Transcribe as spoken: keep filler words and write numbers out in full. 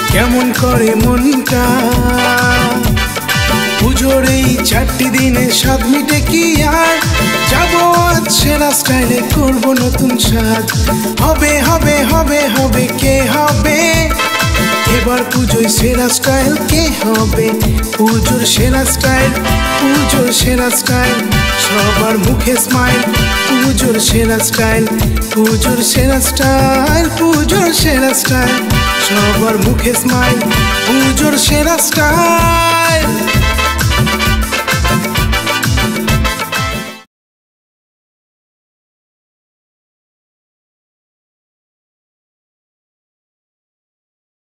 কেমন করে মনটা পুজোর এই চারটি দিনে স্বাদ মিটে কি আর যাবো আজ সেরা স্টাইলে করবো নতুন স্বাদ হবে হবে হবে হবে কে হবে এবার পুজোয় সেরা স্টাইল কে হবে পুজোর সেরা স্টাইল পুজোর সেরা স্টাইল সবার মুখে স্মাইল পুজোর সেরা স্টাইল পুজোর সেরা স্টাইল পুজোর সেরা স্টাইল সবার মুখে স্মাইল পুজোর সেরা স্টাইল